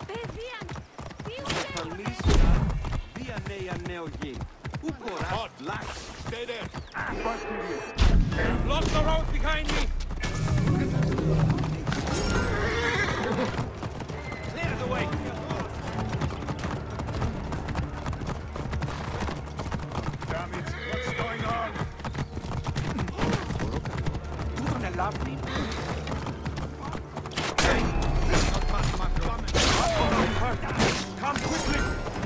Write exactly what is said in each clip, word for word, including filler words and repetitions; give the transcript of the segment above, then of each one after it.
Stay there. Block the road behind me. Clear the way. Damn it! What's going on? You don't allow me. Come quickly.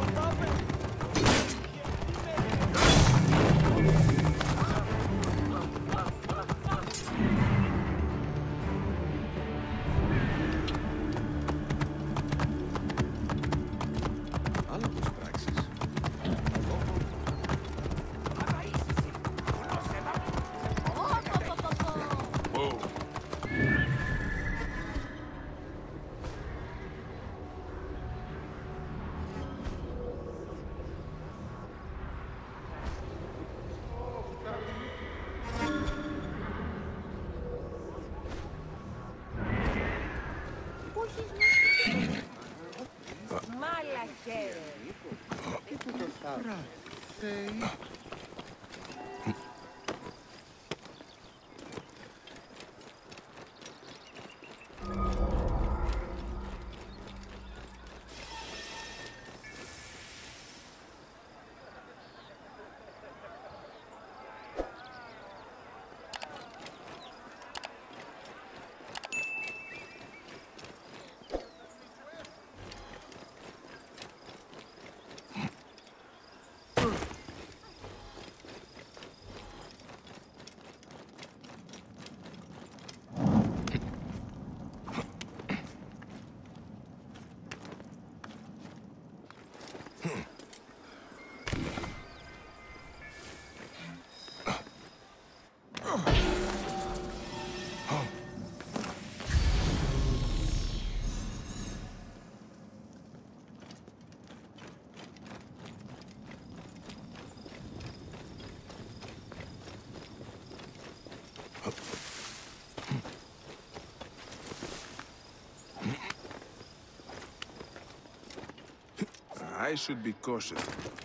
I should be cautious.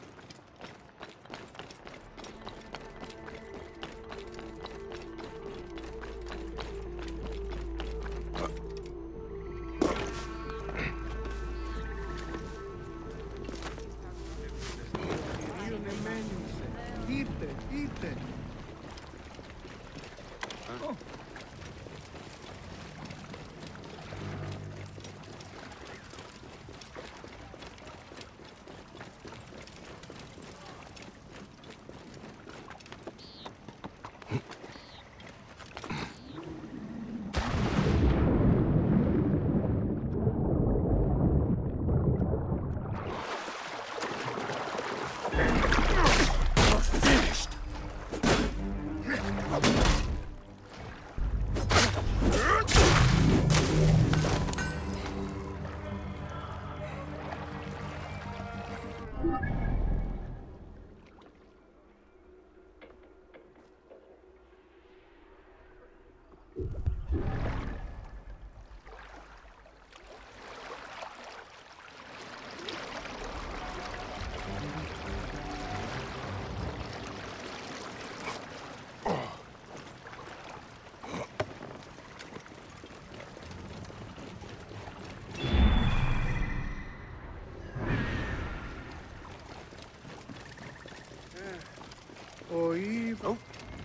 Oh.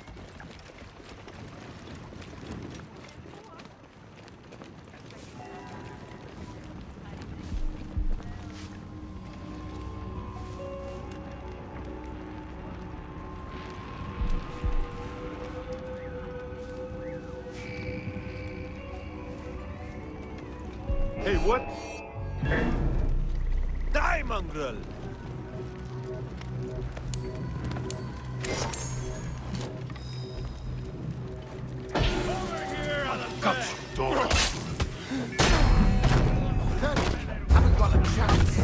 Hey, what? Die, mongrel! Haven't got a chance.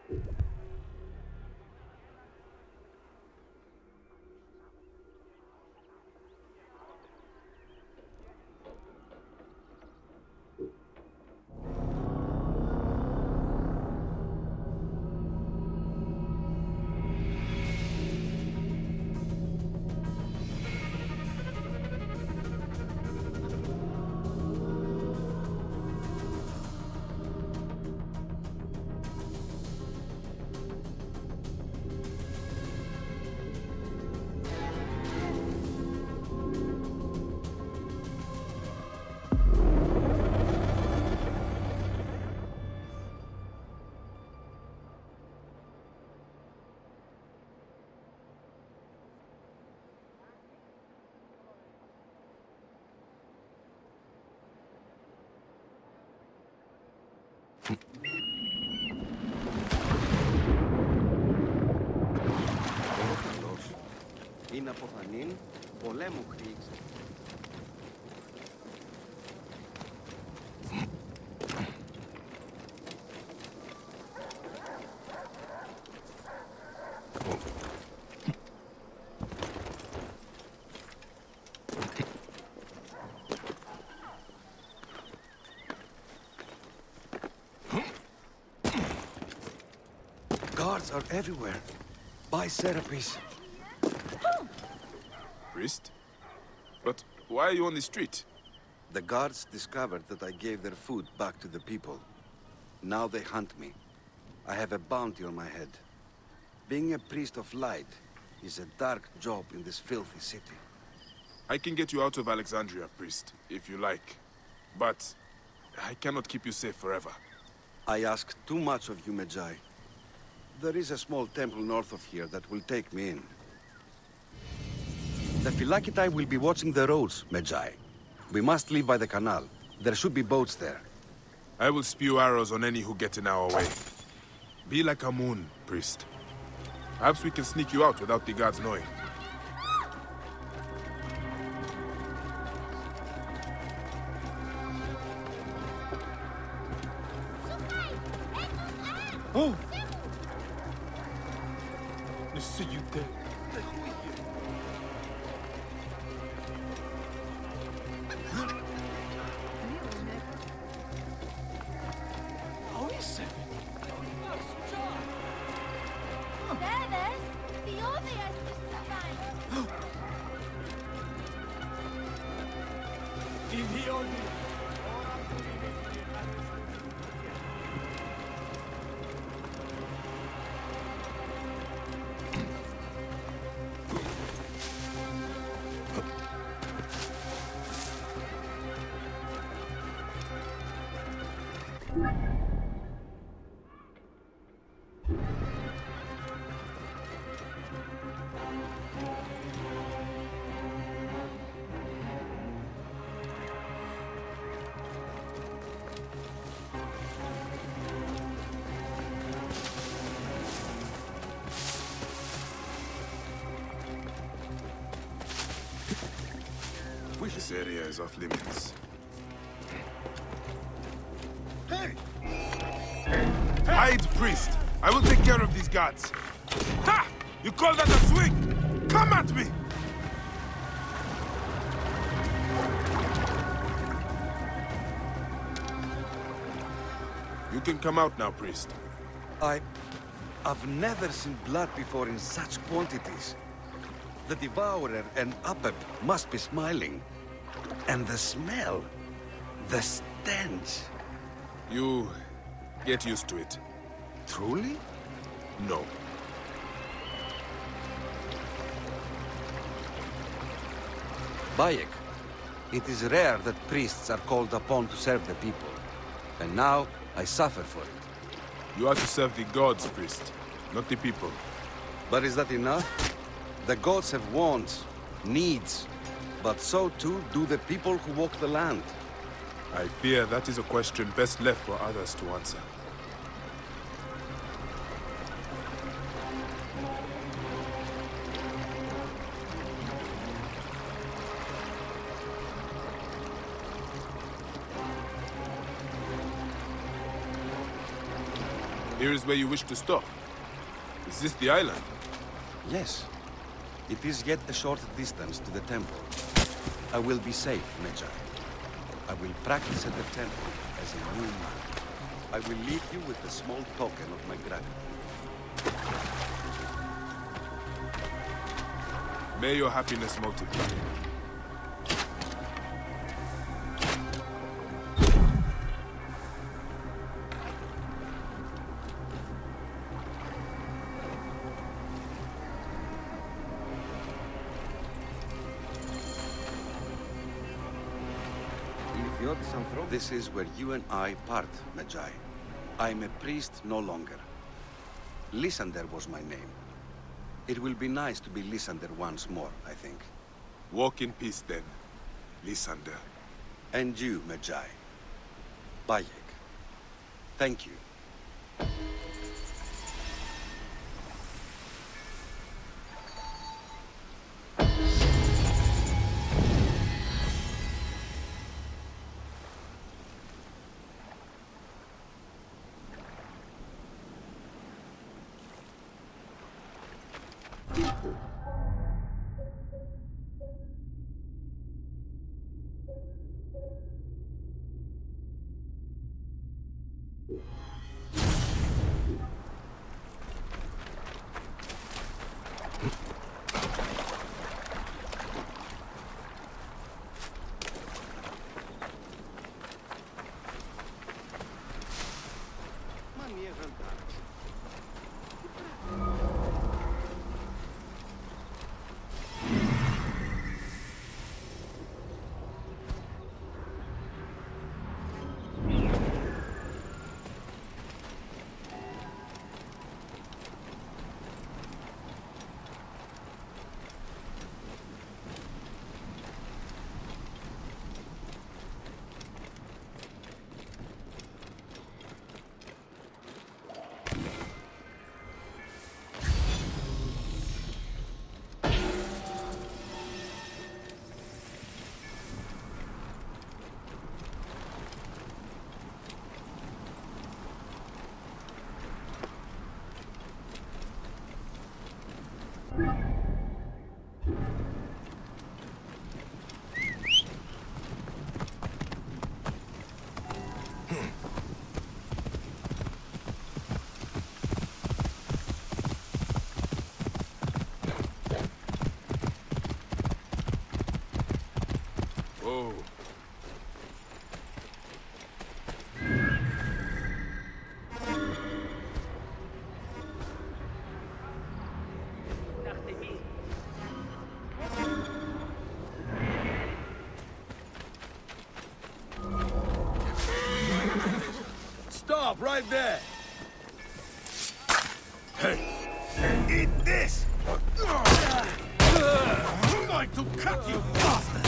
Είναι αποθανήν, πολέμου χρήξε. Guards are everywhere. By Serapis. Priest? But why are you on the street? The guards discovered that I gave their food back to the people. Now they hunt me. I have a bounty on my head. Being a priest of light is a dark job in this filthy city. I can get you out of Alexandria, priest, if you like. But I cannot keep you safe forever. I ask too much of you, Medjay. There is a small temple north of here that will take me in. The Phylakitai will be watching the roads, Medjay. We must leave by the canal. There should be boats there. I will spew arrows on any who get in our way. Be like a moon, priest. Perhaps we can sneak you out without the guards knowing. Oh! Ne see you there. Debes, ty odias this This area is off limits. Hey! Hide, priest! I will take care of these guards. Ha! You call that a swing? Come at me! You can come out now, priest. I... I've never seen blood before in such quantities. The Devourer and Apep must be smiling. And the smell... the stench... You... get used to it. Truly? No. Bayek, it is rare that priests are called upon to serve the people. And now, I suffer for it. You are to serve the gods, priest, not the people. But is that enough? The gods have wants, needs, but so too do the people who walk the land. I fear that is a question best left for others to answer. Here is where you wish to stop. Is this the island? Yes. It is yet a short distance to the temple. I will be safe, Medjay. I will practice at the temple as a new man. I will leave you with a small token of my gratitude. May your happiness multiply. This is where you and I part, Medjay. I am a priest no longer. Lysander was my name. It will be nice to be Lysander once more, I think. Walk in peace then, Lysander. And you, Medjay. Bayek. Thank you. Oh. Stop right there! Hey, eat this! I'm going to cut you, bastard!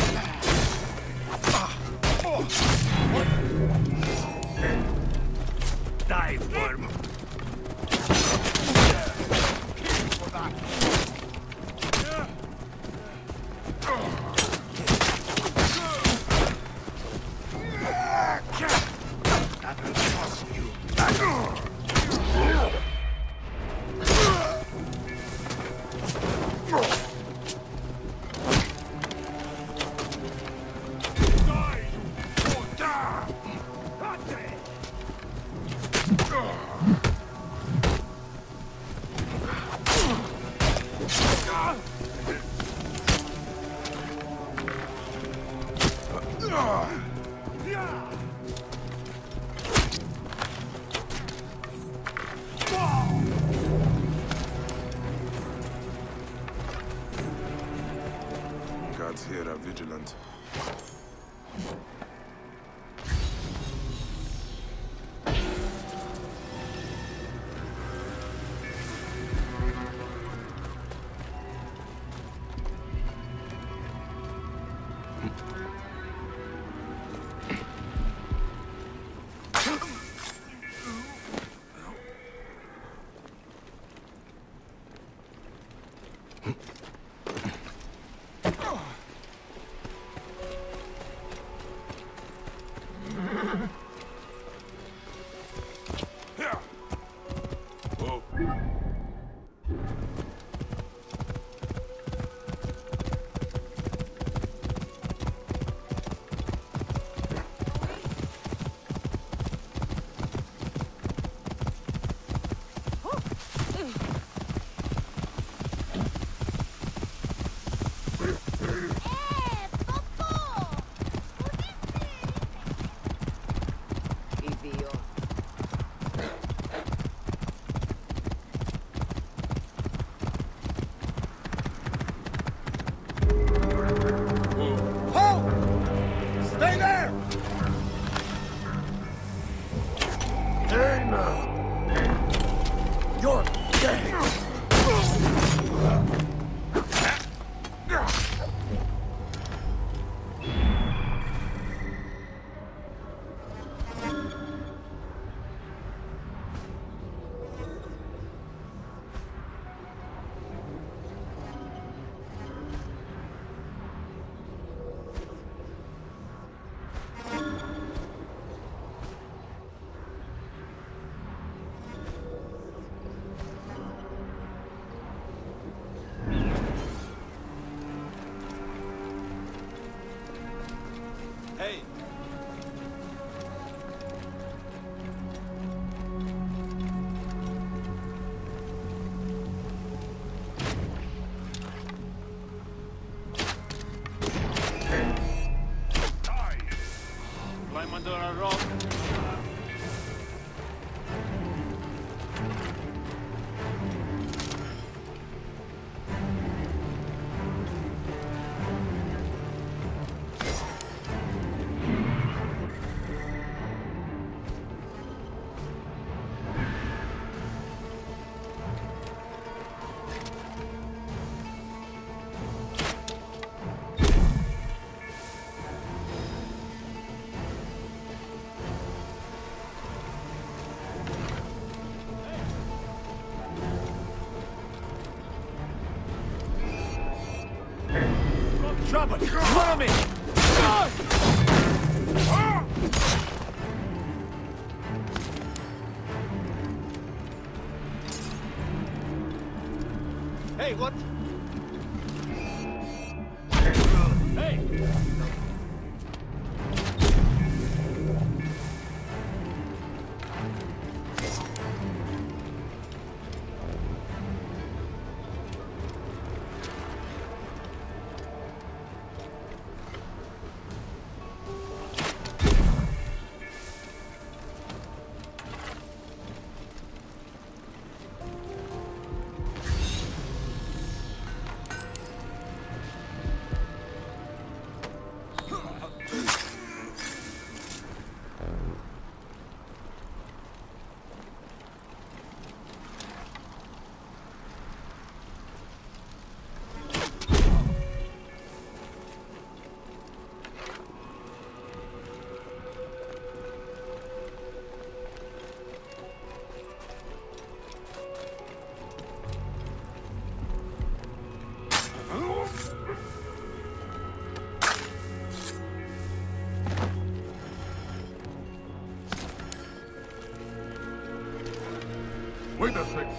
Die for me! That will cost you. Guards here are vigilant. You're dead! Hey! Climb under a rock. Trouble! Follow me! Hey, what? Hey! Wait a sec.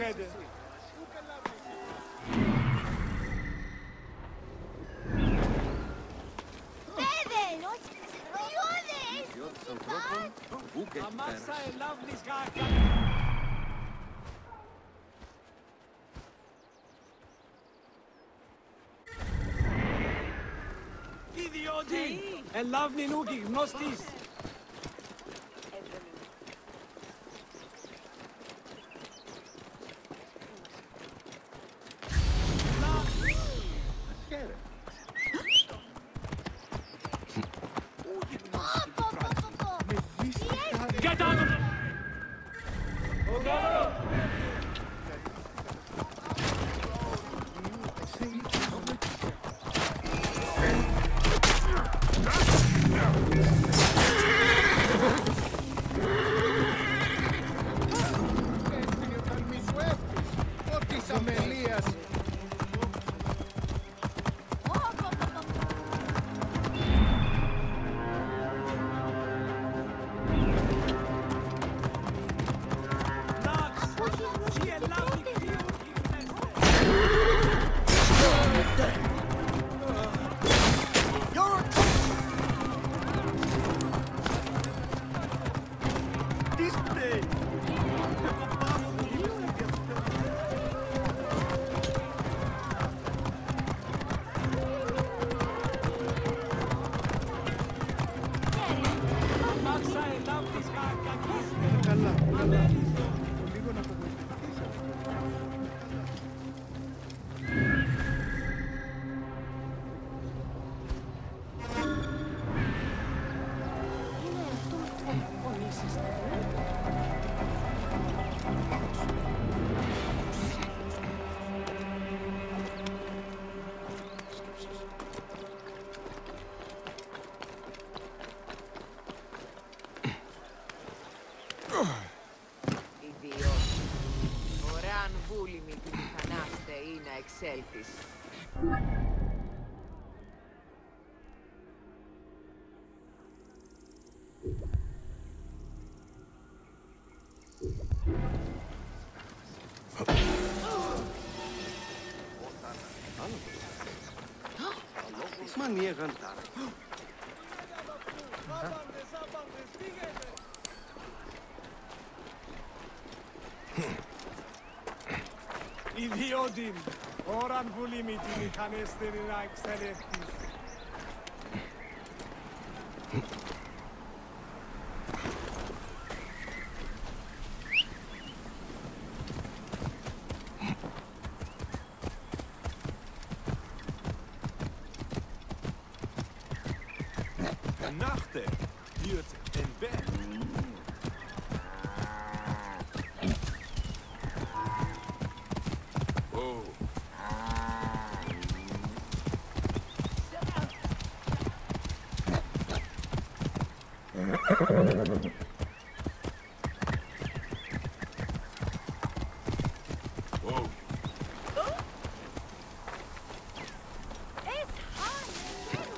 Fede. Fede, όχι ψευριώδες! Ιδιώτες ανθρώπων, πού και Αμάξα πέρας. ελάβνης γάκα. Ιδιώτη! Ελάβνη νούκη, γνώστης. Πω, πω, πω, πω, πω. Get out of Πω, πω, πω, πω. Λάξ. Τι ελάβνη κρύο γυμνέστε. Αμάξα ελάβνης γάκα. Καλά, καλά. Αμέριστο. Λίγο να απογοητευτείς αυτό. Είναι αυτό που πονήσαστε. Ιδιώτη. Ωραία αν βούλημη τη μηχανάστε ή να εξέλθεις. Τις μανιέγαν τάρα. Άπαντες, άπαντες, πήγαινε. Ιδιώτη. Ώρα αν βούλημη τη μηχανάστε ή να εξέλθεις. Nachte wird entwehrt. Oh. Whoa. Es hart.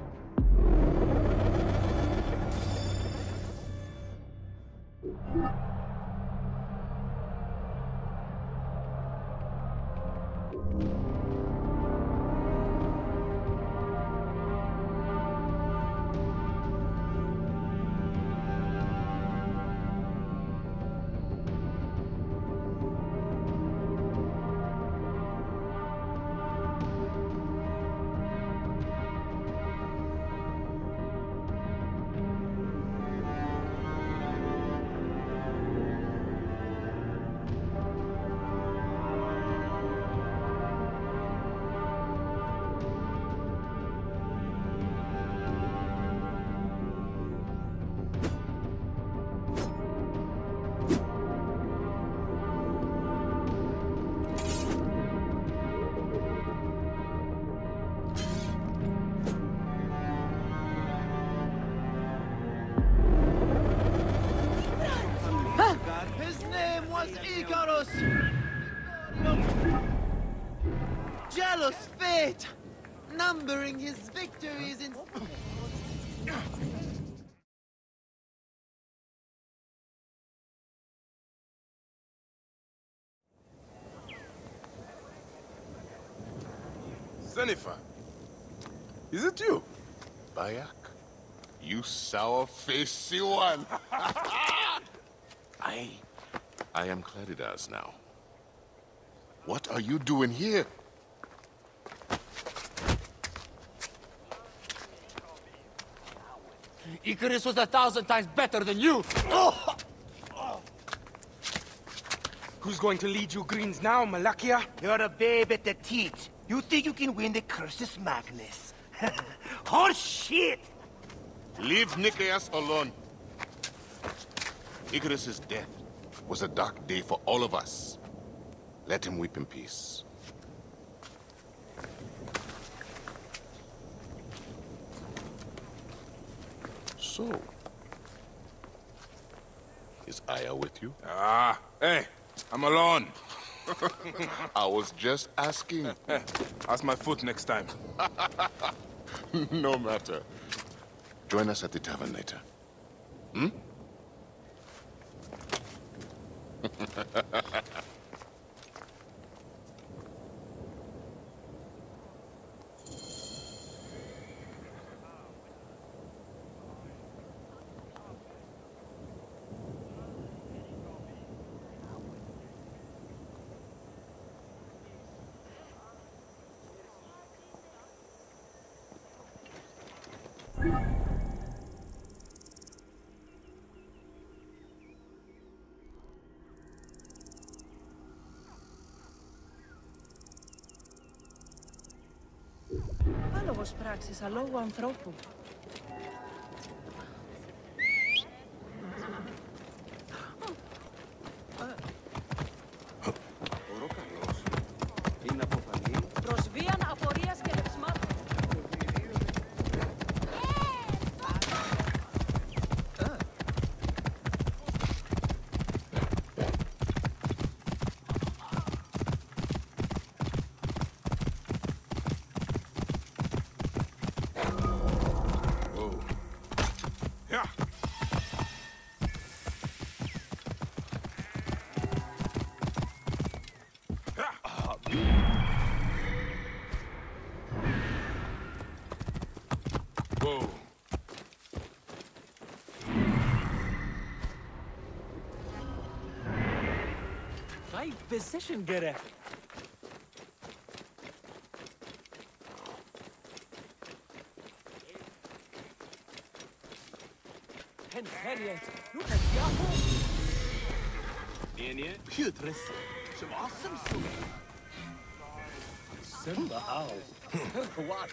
Thank you. name was Icarus! Jealous fate! Numbering his victories in... Zenithar, is it you? Bayek, you sour-faced one. I... I am Claridas now. What are you doing here? Icarus was a thousand times better than you! Oh! Who's going to lead you Greens now, Malakia? You're a babe at the teat. You think you can win the Cursus Magnus? Horse shit! Leave Nicaeus alone. Icarus's death was a dark day for all of us. Let him weep in peace. So, is Aya with you? Ah, hey, I'm alone. I was just asking. Hey, ask my foot next time. No matter. Join us at the tavern later. Hmm? Άλογος πράξης αλόγου ανθρώπου. Ο Ρόκαλος είναι από φανή. Προς βίαν απορίας και λευσμάτων. Whoa. Right position, Gareth. Hen Harriet, look at Yahoo! In yet? Putrid. Some awesome soup. Simba owl. What?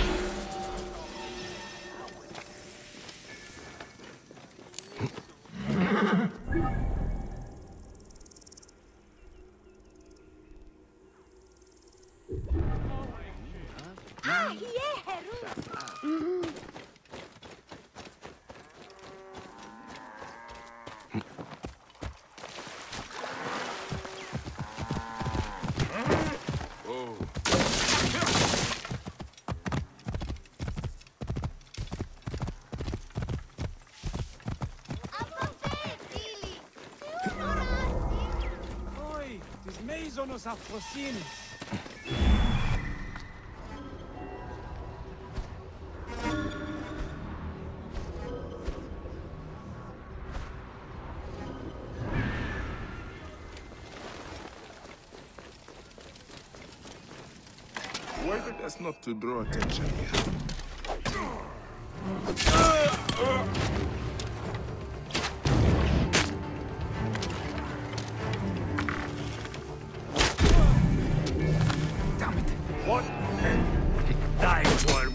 Ah, hierro! Oi, tis meizonos afrosinis. Whether that's not to draw attention here. Damn it! What? Die, worm!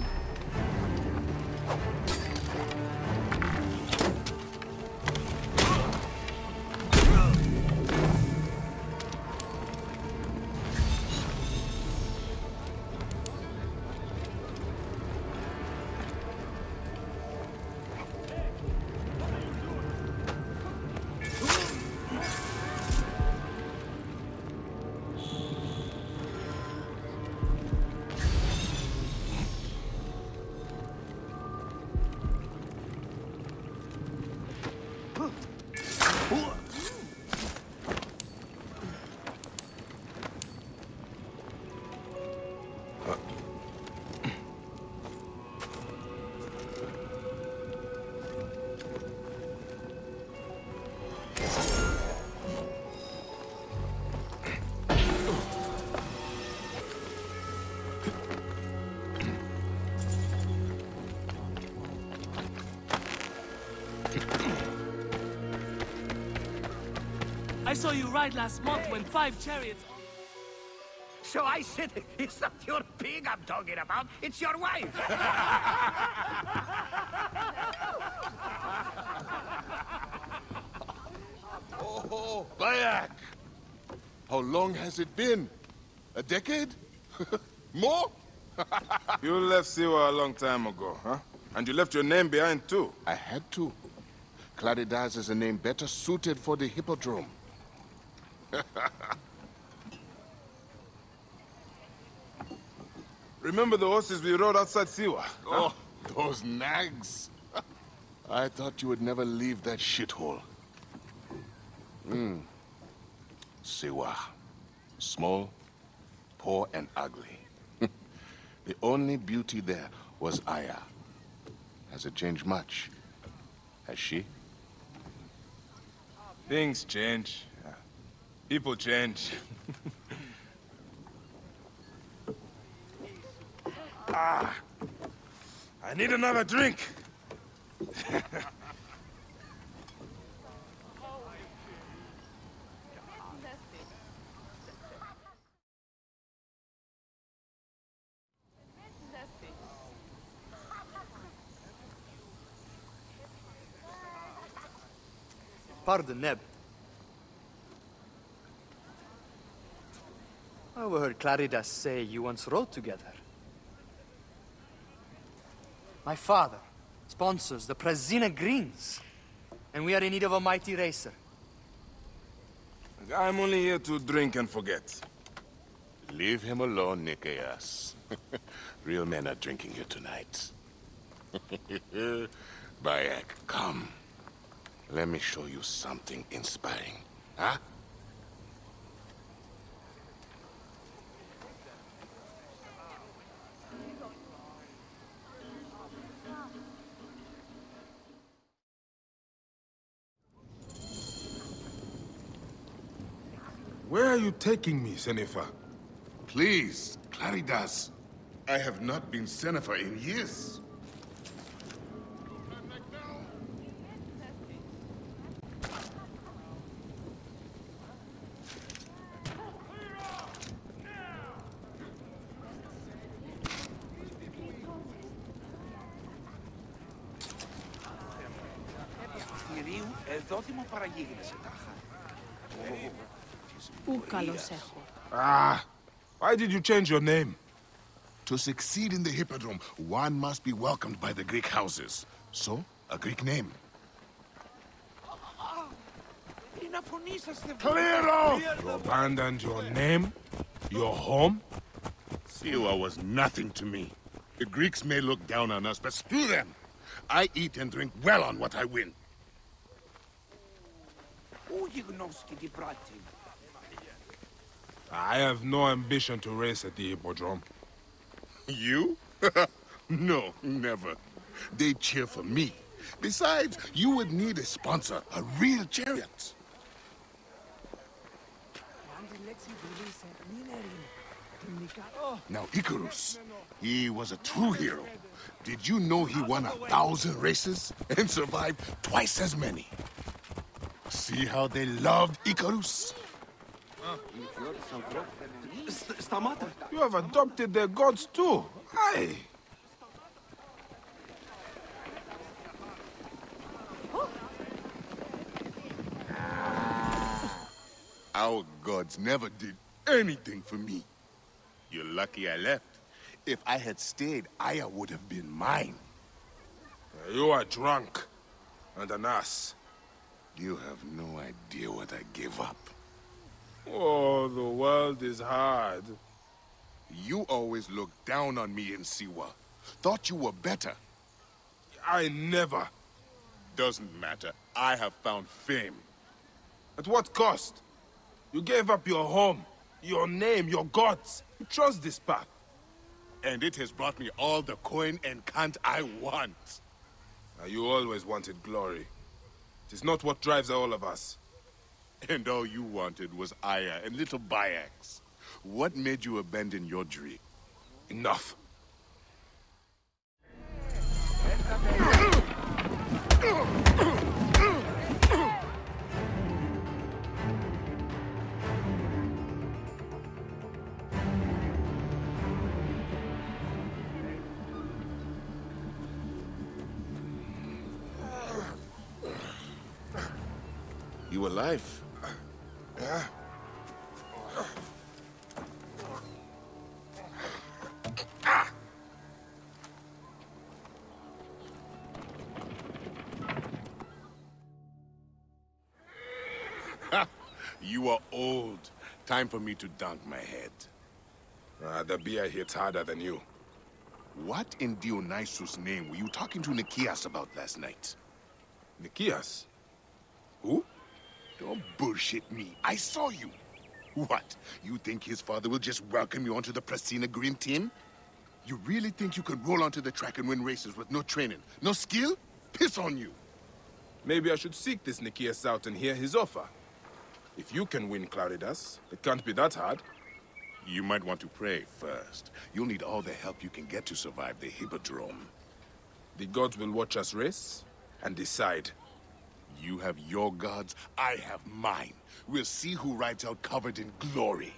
I saw you ride last month when five chariots... So I said, it's not your pig I'm talking about, it's your wife. Oh, Bayek! How long has it been? A decade? More? You left Siwa a long time ago, huh? And you left your name behind, too. I had to. Claridaz is a name better suited for the Hippodrome. Remember the horses we rode outside Siwa? Huh? Oh, those nags. I thought you would never leave that shithole. Hmm. Siwa. Small, poor, and ugly. The only beauty there was Aya. Has it changed much? Has she? Things change. People change. Ah, I need another drink. Pardon, Neb. I overheard Claridas say you once rode together. My father sponsors the Prasina Greens, and we are in need of a mighty racer. I'm only here to drink and forget. Leave him alone, Nikias. Real men are drinking here tonight. Bayek, come. Let me show you something inspiring, huh? Where are you taking me, Sennefer? Please, Claridas. I have not been Sennefer in years. Ah, why did you change your name? To succeed in the Hippodrome, one must be welcomed by the Greek houses. So, a Greek name. Clear off! You abandoned your name? Your home? Siwa was nothing to me. The Greeks may look down on us, but screw them! I eat and drink well on what I win. I have no ambition to race at the Hippodrome. You? No, never. They cheer for me. Besides, you would need a sponsor, a real chariot. Now, Icarus, he was a true hero. Did you know he won a thousand races and survived twice as many? See how they loved Icarus? You have adopted their gods too. Aye. Our gods never did anything for me. You're lucky I left. If I had stayed, Aya would have been mine. You are drunk and an ass. You have no idea what I gave up. Oh, the world is hard. You always looked down on me in Siwa. Thought you were better. I never. Doesn't matter. I have found fame. At what cost? You gave up your home, your name, your gods. You trust this path. And it has brought me all the coin and cant I want. Now, you always wanted glory. It is not what drives all of us. And all you wanted was Aya and little Bayeks. What made you abandon your dream? Enough. You alive? Yeah. You are old. Time for me to dunk my head. Uh, the beer hits harder than you. What in Dionysus' name were you talking to Nikias about last night? Nikias? Who? Don't bullshit me. I saw you. What? You think his father will just welcome you onto the Prasina Green team? You really think you can roll onto the track and win races with no training, no skill? Piss on you. Maybe I should seek this Nikias out and hear his offer. If you can win Claridas, it can't be that hard. You might want to pray first. You'll need all the help you can get to survive the Hippodrome. The gods will watch us race and decide. You have your gods, I have mine. We'll see who rides out covered in glory.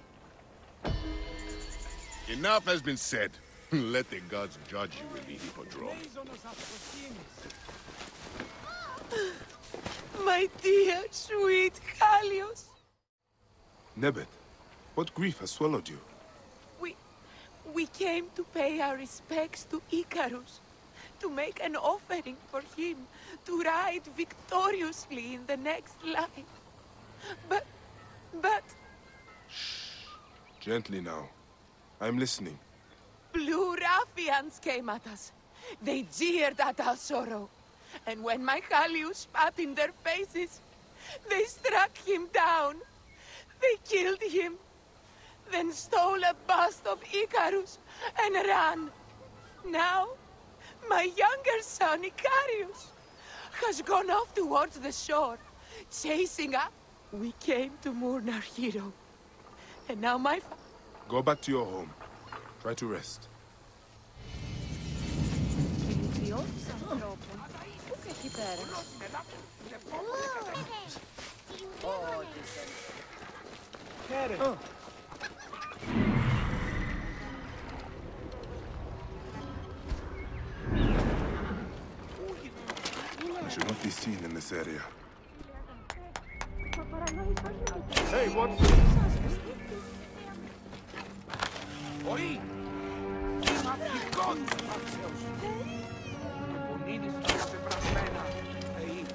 Enough has been said. Let the gods judge you in the Hippodrome. My dear, sweet Kallios. Nebet, what grief has swallowed you? We... we came to pay our respects to Icarus, to make an offering for him, to ride victoriously in the next line. But... but... Shh. Gently now. I'm listening. Blue ruffians came at us. They jeered at our sorrow. And when my Kallius spat in their faces, they struck him down. They killed him, then stole a bust of Icarus and ran. Now, my younger son, Icarius, has gone off towards the shore, chasing us. We came to mourn our hero. And now my fa- Go back to your home. Try to rest. Oh. I should not be seen in this area. Hey, what's Oi! Συμμαθηκόν, Αξιός! Ο Πονίδης τώρα σε πρασμένα. Ει.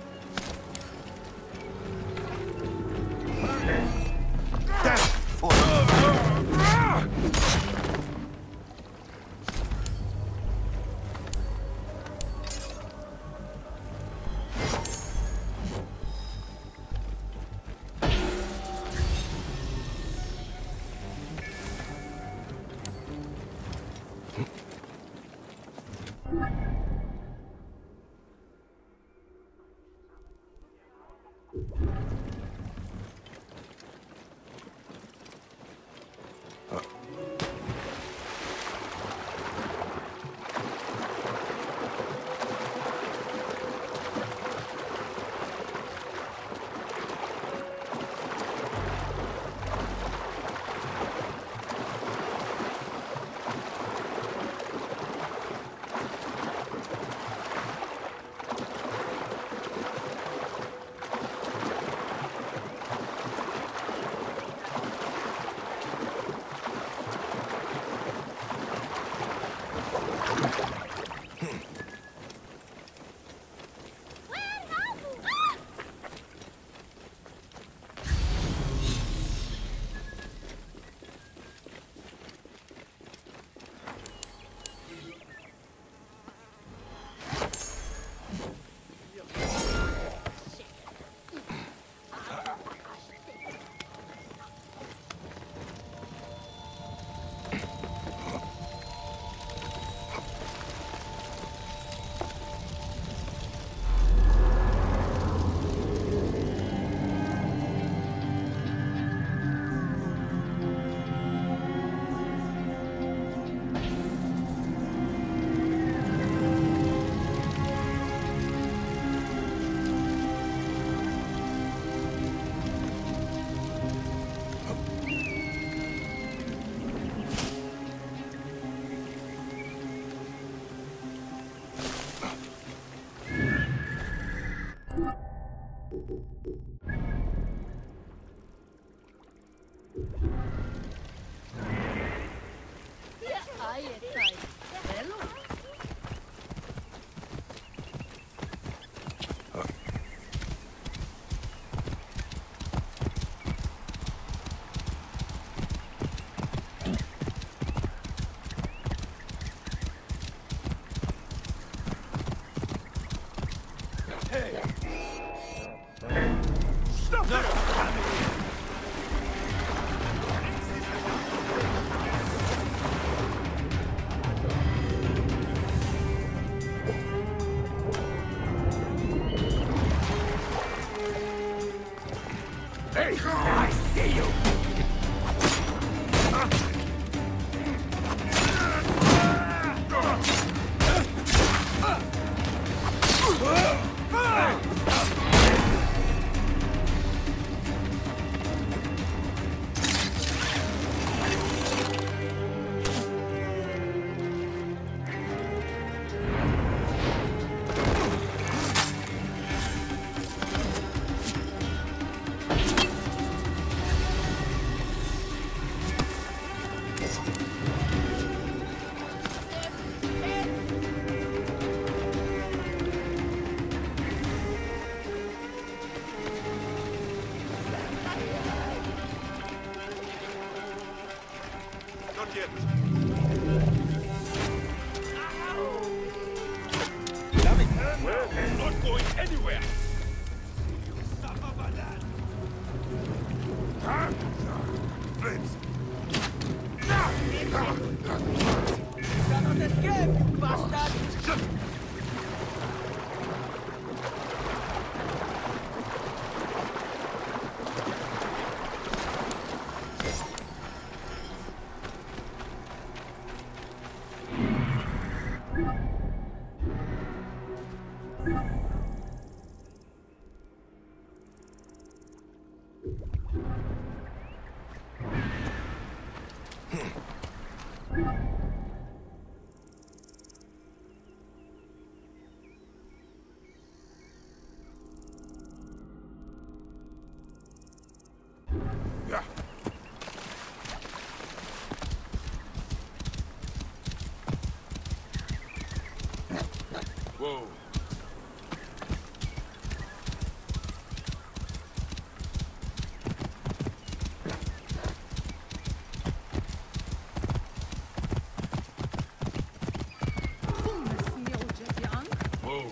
Hey, I see you! Not yet. We're not going anywhere! Huh? Flames! You cannot escape, you bastard! Yeah. Whoa. Whoa.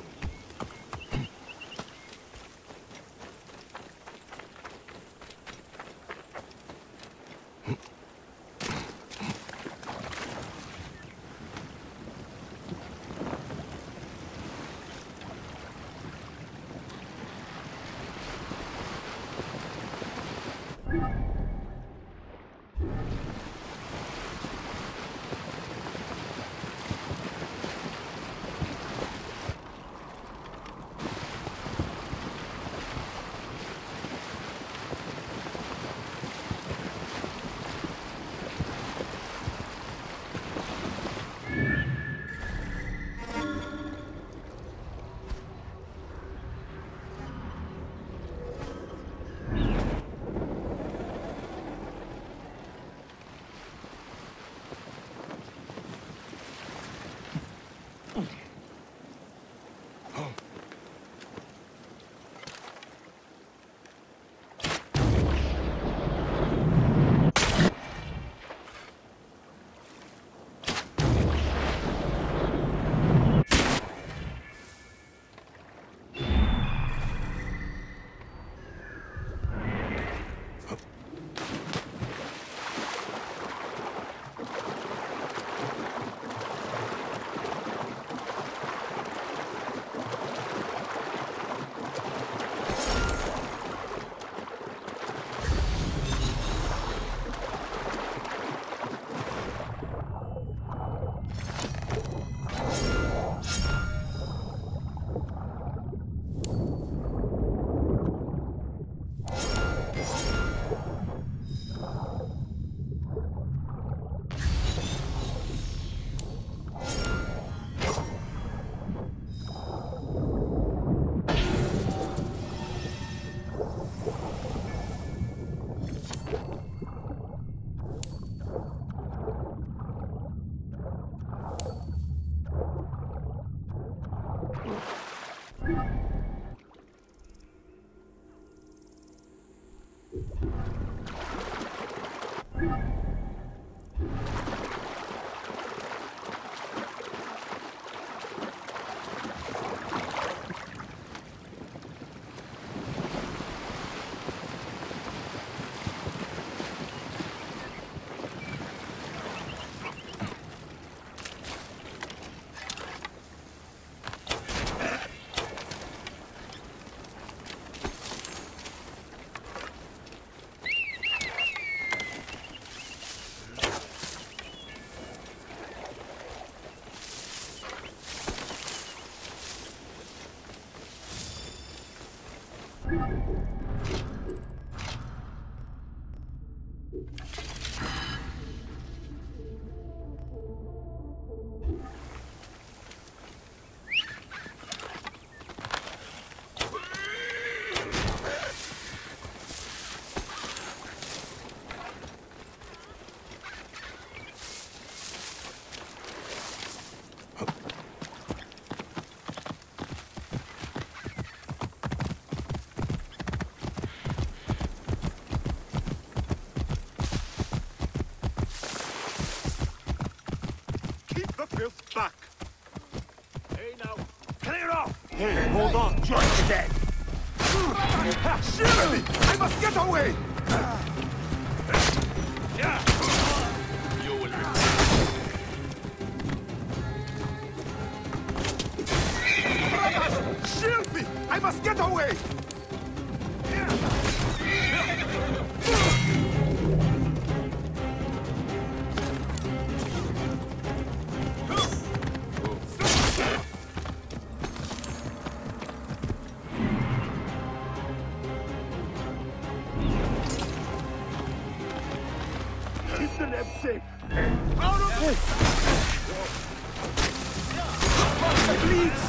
Back. Hey now, Clear off! Hey, hold on, Join the dead. Shield me! I must get away! Yeah. You will Shield me! I must get away! Safe. Out of this! It bleeds!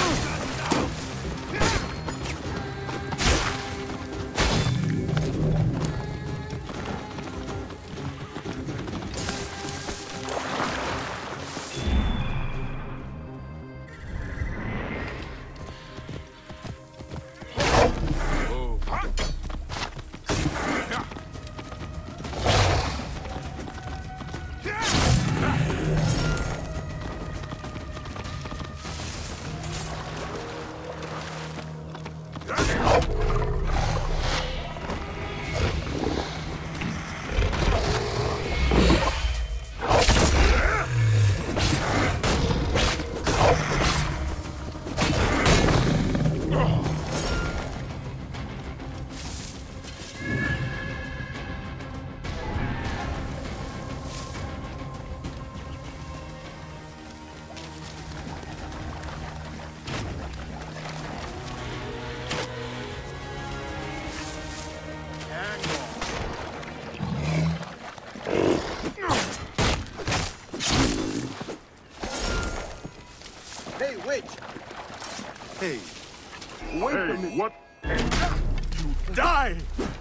Hey, wait! Hey, wait a minute. What? You die!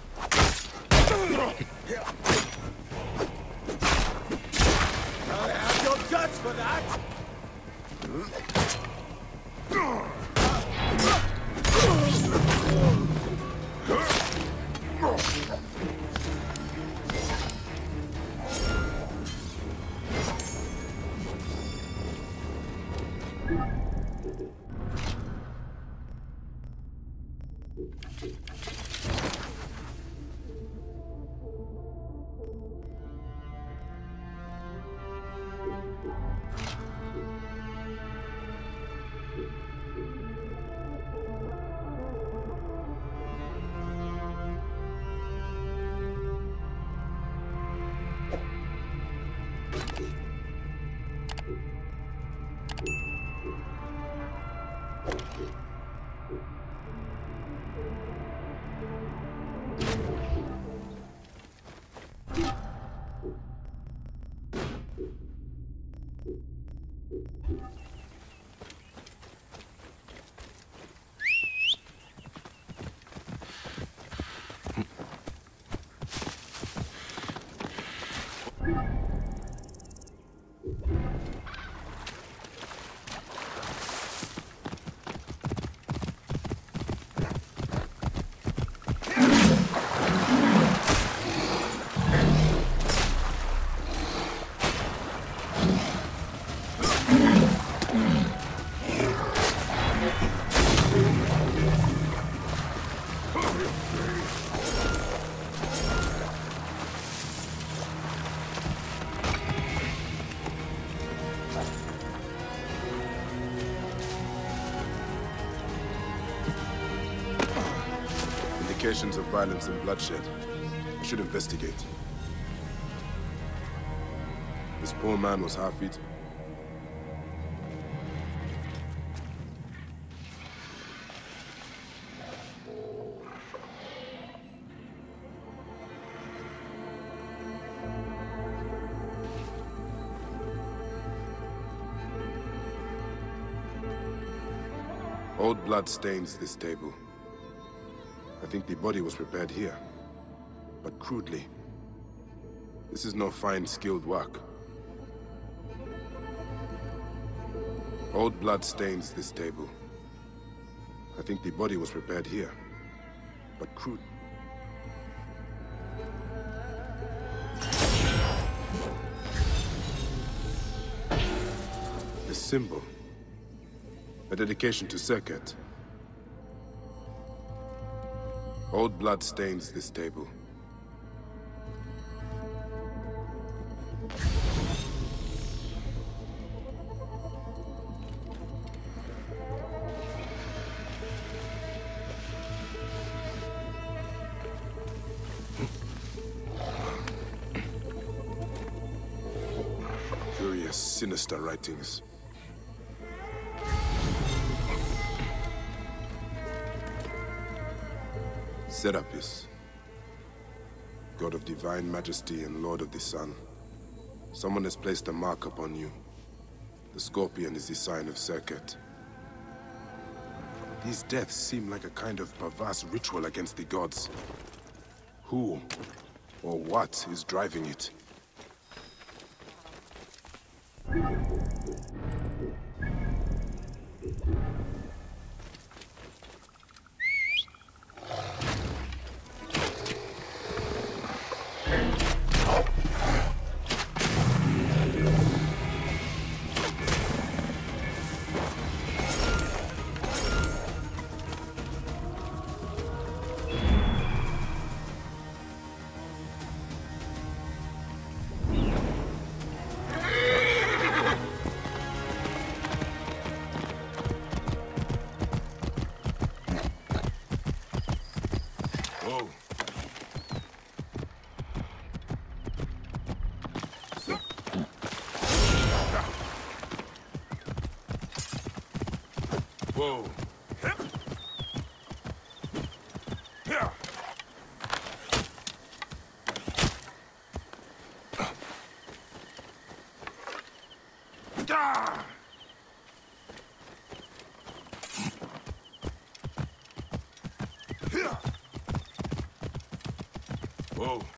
I have your guts for that! Indications of violence and bloodshed. I should investigate. This poor man was half-eaten. Old blood stains this table. I think the body was prepared here, but crudely. This is no fine, skilled work. Old blood stains this table. I think the body was prepared here, but crude. A symbol. A dedication to Serket. Old blood stains this table. Curious, sinister writings. Serapis, God of divine majesty and Lord of the Sun. Someone has placed a mark upon you. The scorpion is the sign of Serket. These deaths seem like a kind of perverse ritual against the gods. Who or what is driving it? Whoa. Whoa.